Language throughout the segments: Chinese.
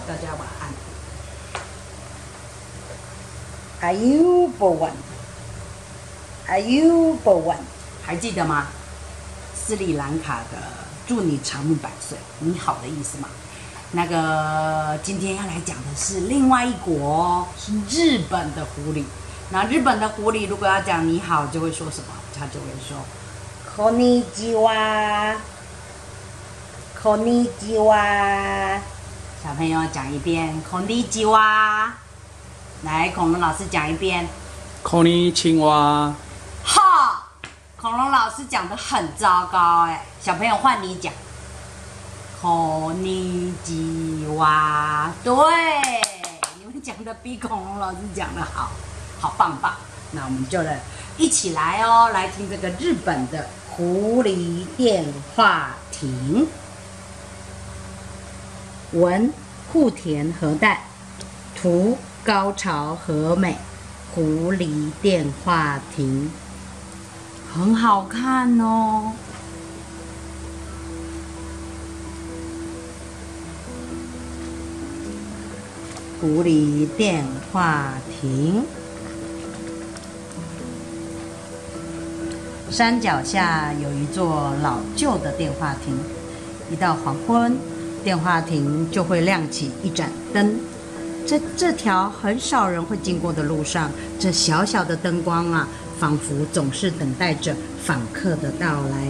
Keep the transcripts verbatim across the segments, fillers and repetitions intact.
大家晚安。 Are you born? Are you born? 还记得吗？斯里兰卡的祝你长命百岁，你好的意思嘛。那个今天要来讲的是另外一国，是日本的狐狸。那日本的狐狸如果要讲你好，就会说什么？他就会说こんにちは。こんにちは。 小朋友讲一遍，こんにちは。来，恐龙老师讲一遍， こんにちは。 哈，恐龙老师讲的很糟糕哎，小朋友换你讲，こんにちは。对，你们讲的比恐龙老师讲的好，好棒棒。那我们就来一起来哦，来听这个日本的狐狸电话亭。文户田和代，图高潮和美，狐狸电话亭，很好看哦。狐狸电话亭，山脚下有一座老旧的电话亭，一到黄昏，电话亭就会亮起一盏灯。在这条很少人会经过的路上，这小小的灯光啊，仿佛总是等待着访客的到来。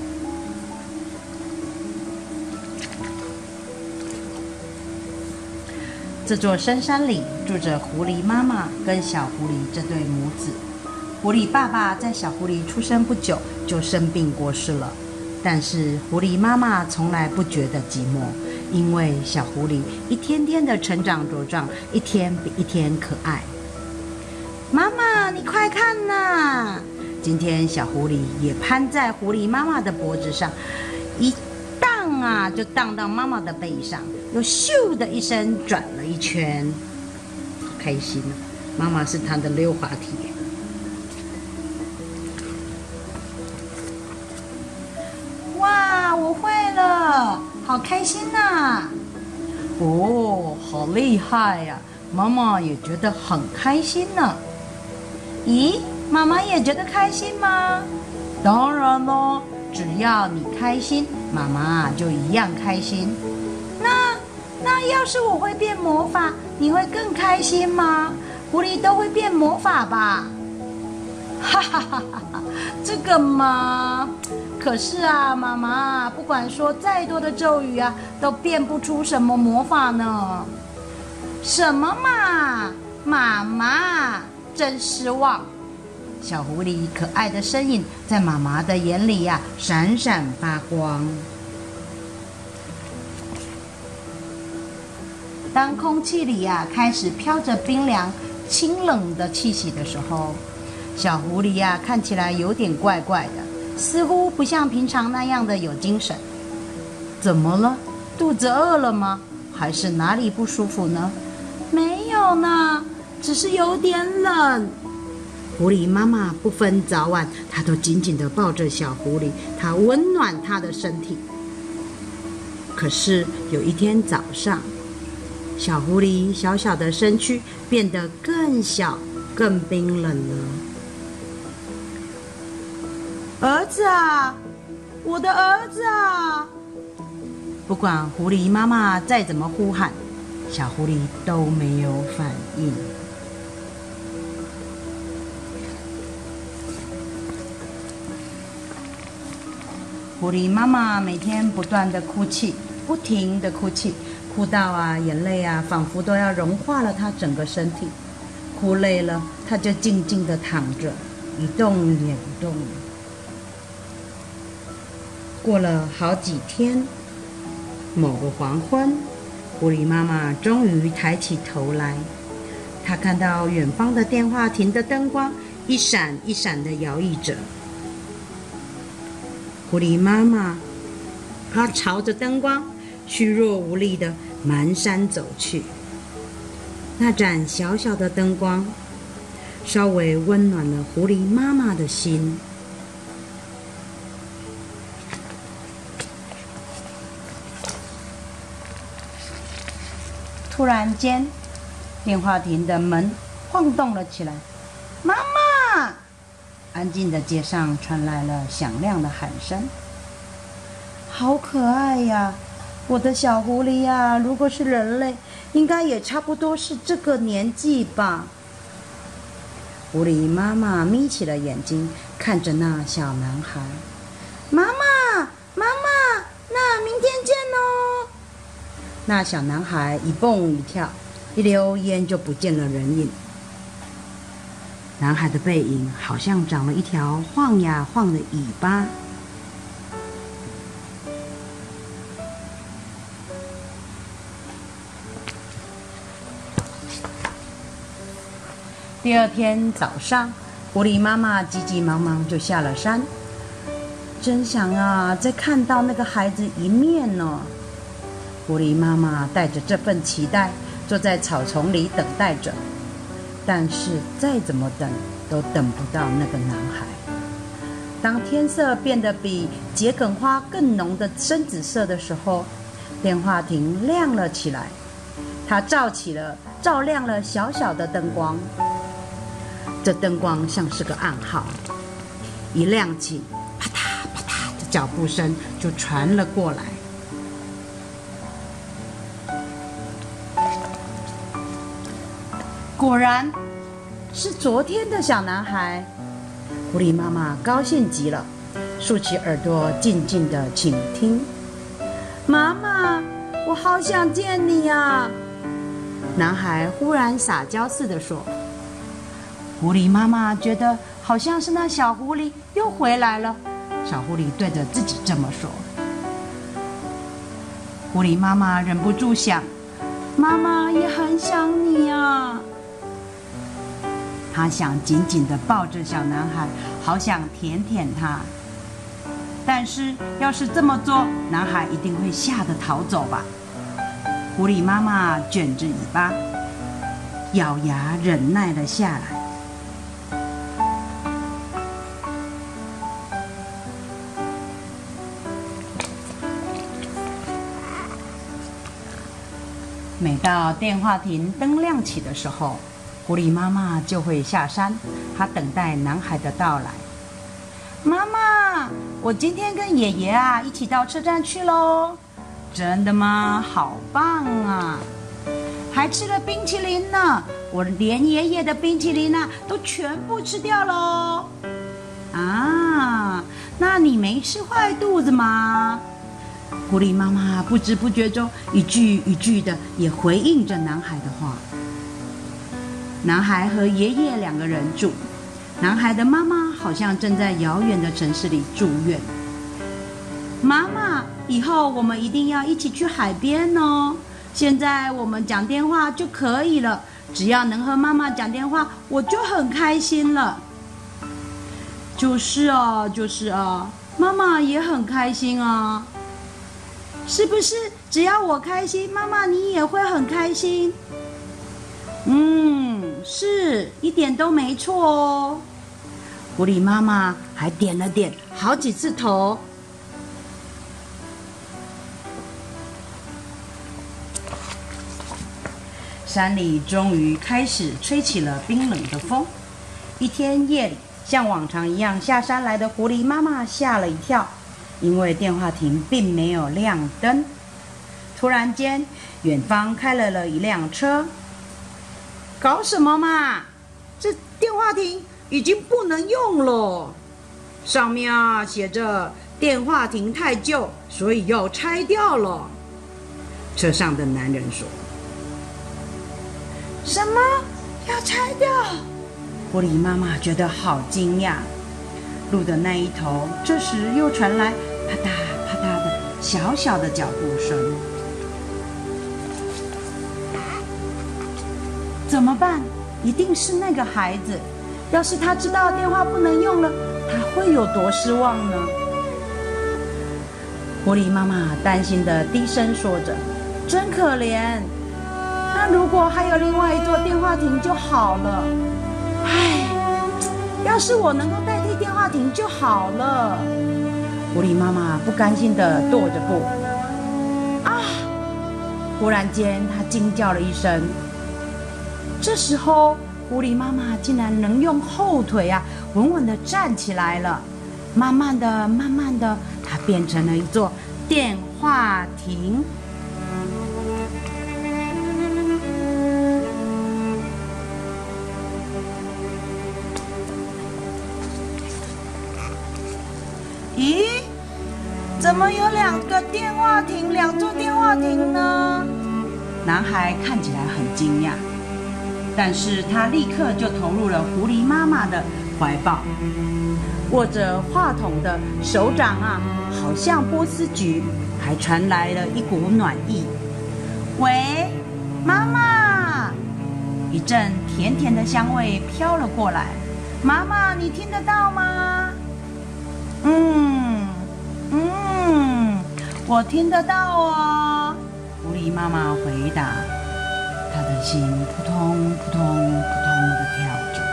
这座深山里住着狐狸妈妈跟小狐狸这对母子。狐狸爸爸在小狐狸出生不久就生病过世了，但是狐狸妈妈从来不觉得寂寞。因为小狐狸一天天的成长茁壮，一天比一天可爱。妈妈，你快看呐！今天小狐狸也攀在狐狸妈妈的脖子上，一荡啊就荡到妈妈的背上，又咻的一声转了一圈，好开心啊！妈妈是它的溜滑梯。哇，我会了！好开心呐、啊！哦，好厉害呀、啊！妈妈也觉得很开心呢。咦，妈妈也觉得开心吗？当然咯，只要你开心，妈妈就一样开心。那那要是我会变魔法，你会更开心吗？狐狸都会变魔法吧？哈哈哈哈！这个嘛。可是啊，妈妈，不管说再多的咒语啊，都变不出什么魔法呢。什么嘛，妈妈，真失望。小狐狸可爱的身影在妈妈的眼里呀、啊，闪闪发光。当空气里呀、啊、开始飘着冰凉、清冷的气息的时候，小狐狸呀、啊、看起来有点怪怪的。似乎不像平常那样的有精神。怎么了？肚子饿了吗？还是哪里不舒服呢？没有呢，只是有点冷。狐狸妈妈不分早晚，她都紧紧地抱着小狐狸，她温暖它的身体。可是有一天早上，小狐狸小小的身躯变得更小、更冰冷了。儿子啊，我的儿子啊！不管狐狸妈妈再怎么呼喊，小狐狸都没有反应。狐狸妈妈每天不断的哭泣，不停的哭泣，哭到啊眼泪啊仿佛都要融化了她整个身体。哭累了，她就静静的躺着，一动也不动。过了好几天，某个黄昏，狐狸妈妈终于抬起头来，她看到远方的电话亭的灯光一闪一闪地摇曳着。狐狸妈妈，她朝着灯光虚弱无力地蹒跚走去。那盏小小的灯光，稍微温暖了狐狸妈妈的心。 突然间，电话亭的门晃动了起来。妈妈！安静的街上传来了响亮的喊声。好可爱呀，我的小狐狸呀！如果是人类，应该也差不多是这个年纪吧。狐狸妈妈眯起了眼睛，看着那小男孩。妈妈，妈妈，那明天见哦。那小男孩一蹦一跳，一溜烟就不见了人影。男孩的背影好像长了一条晃呀晃的尾巴。第二天早上，狐狸妈妈急急忙忙就下了山，真想啊再看到那个孩子一面呢。狐狸妈妈带着这份期待，坐在草丛里等待着，但是再怎么等都等不到那个男孩。当天色变得比桔梗花更浓的深紫色的时候，电话亭亮了起来，它照起了照亮了小小的灯光。这灯光像是个暗号，一亮起，啪嗒啪嗒的脚步声就传了过来。果然是昨天的小男孩。狐狸妈妈高兴极了，竖起耳朵静静地倾听。妈妈，我好想见你呀！男孩忽然撒娇似的说。狐狸妈妈觉得好像是那小狐狸又回来了，小狐狸对着自己这么说。狐狸妈妈忍不住想，妈妈也很想你啊。她想紧紧地抱着小男孩，好想舔舔他。但是要是这么做，男孩一定会吓得逃走吧。狐狸妈妈卷着尾巴，咬牙忍耐了下来。每到电话亭灯亮起的时候，狐狸妈妈就会下山，她等待男孩的到来。妈妈，我今天跟爷爷啊一起到车站去咯。真的吗？好棒啊！还吃了冰淇淋呢，我连爷爷的冰淇淋啊都全部吃掉咯。啊，那你没吃坏肚子吗？狐狸妈妈不知不觉中一句一句的也回应着男孩的话。男孩和爷爷两个人住，男孩的妈妈好像正在遥远的城市里住院。妈妈，以后我们一定要一起去海边哦。现在我们讲电话就可以了，只要能和妈妈讲电话，我就很开心了。就是啊，就是啊，妈妈也很开心啊。是不是只要我开心，妈妈你也会很开心？嗯，是，一点都没错哦。狐狸妈妈还点了点好几次头。山里终于开始吹起了冰冷的风。一天夜里，像往常一样下山来的狐狸妈妈吓了一跳，因为电话亭并没有亮灯。突然间，远方开来了一辆车。搞什么嘛？这电话亭已经不能用了，上面啊写着电话亭太旧，所以要拆掉了。车上的男人说。什么？要拆掉？狐狸妈妈觉得好惊讶。路的那一头，这时又传来啪嗒啪嗒的小小的脚步声。怎么办？一定是那个孩子。要是他知道电话不能用了，他会有多失望呢？狐狸妈妈担心地低声说着：“真可怜。那如果还有另外一座电话亭就好了。唉，要是我能够代替电话亭就好了。”狐狸妈妈不甘心地跺着步。啊！ 忽然间，他惊叫了一声。这时候，狐狸妈妈竟然能用后腿啊，稳稳地站起来了。慢慢的、慢慢的，它变成了一座电话亭。咦，怎么有两个电话亭，两座电话亭呢？男孩看起来很惊讶，但是他立刻就投入了狐狸妈妈的怀抱。握着话筒的手掌啊，好像波斯菊，还传来了一股暖意。喂，妈妈！一阵甜甜的香味飘了过来。妈妈，你听得到吗？嗯嗯，我听得到哦。狐狸妈妈回答，她的心扑通扑通扑通地跳着。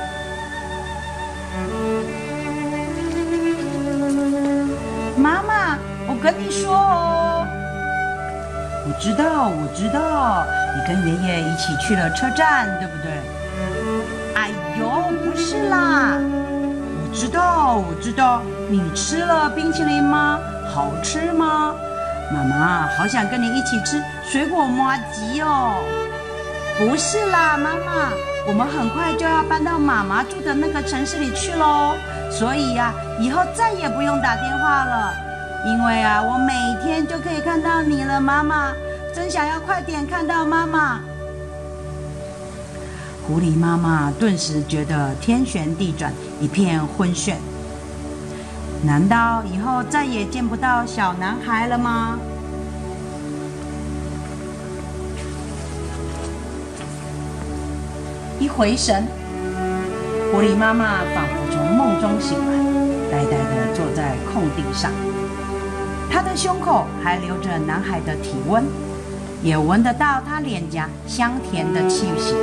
妈妈，我跟你说哦，我知道，我知道，你跟爷爷一起去了车站，对不对？哎呦，不是啦，我知道，我知道，你吃了冰淇淋吗？好吃吗？妈妈好想跟你一起吃水果麻糬哦。不是啦，妈妈，我们很快就要搬到妈妈住的那个城市里去咯，所以呀、啊，以后再也不用打电话了，因为啊，我每天就可以看到你了，妈妈，真想要快点看到妈妈。狐狸妈妈顿时觉得天旋地转，一片昏眩。难道以后再也见不到小男孩了吗？一回神，狐狸妈妈仿佛从梦中醒来，呆呆地坐在空地上。她的胸口还留着男孩的体温，也闻得到他脸颊香甜的气息。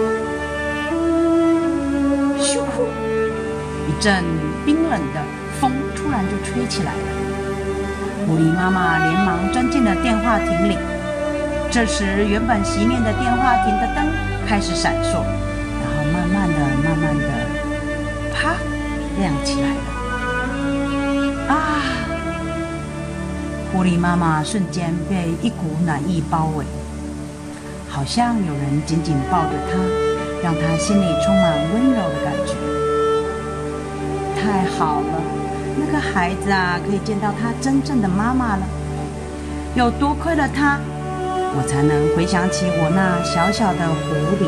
咻呼！一阵冰冷的风突然就吹起来了。狐狸妈妈连忙钻进了电话亭里。这时，原本熄灭的电话亭的灯开始闪烁，然后慢慢的、慢慢的，啪，亮起来了。啊！狐狸妈妈瞬间被一股暖意包围，好像有人紧紧抱着她，让她心里充满温柔的感觉。太好了，那个孩子啊，可以见到他真正的妈妈了。有多亏了他，我才能回想起我那小小的狐狸。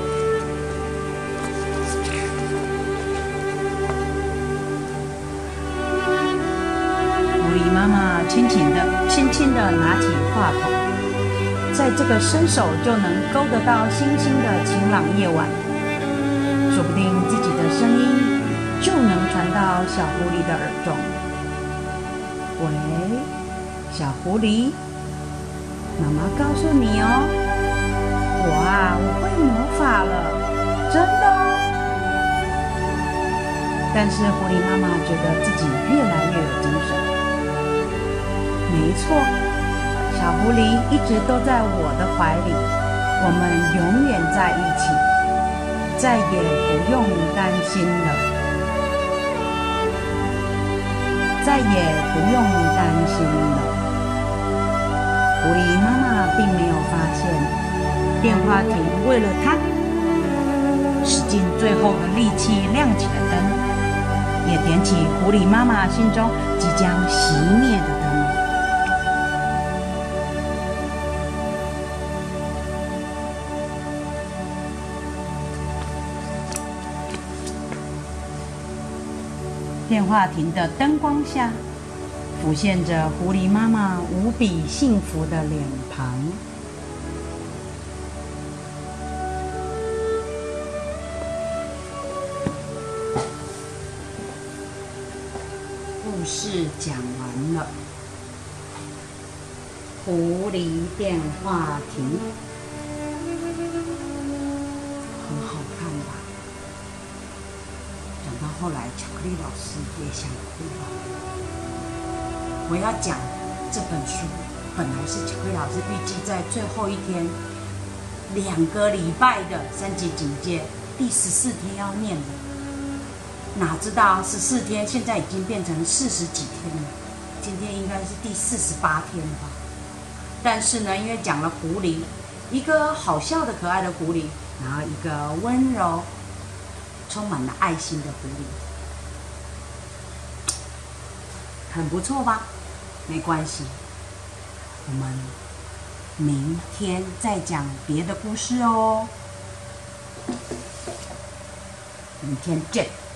狐狸妈妈轻轻的、轻轻的拿起话筒，在这个伸手就能勾得到星星的晴朗夜晚，说不定自己的声音就能传到小狐狸的耳中。喂，小狐狸，妈妈告诉你哦，我啊，我会魔法了，真的哦。但是狐狸妈妈觉得自己越来越有精神。没错，小狐狸一直都在我的怀里，我们永远在一起，再也不用担心了。再也不用担心了。狐狸妈妈并没有发现，电话亭为了它，使尽最后的力气亮起了灯，也点起狐狸妈妈心中即将熄灭的灯。电话亭的灯光下，浮现着狐狸妈妈无比幸福的脸庞。故事讲完了，狐狸电话亭，很好看吧？讲到后来，巧克力老师也想哭了。我要讲这本书本来是巧克力老师预计在最后一天，两个礼拜的三级警戒，第十四天要念的，哪知道十四天现在已经变成四十几天了，今天应该是第四十八天了吧？但是呢，因为讲了狐狸，一个好笑的可爱的狐狸，然后一个温柔、充满了爱心的狐狸，很不错吧？没关系，我们明天再讲别的故事哦。明天见。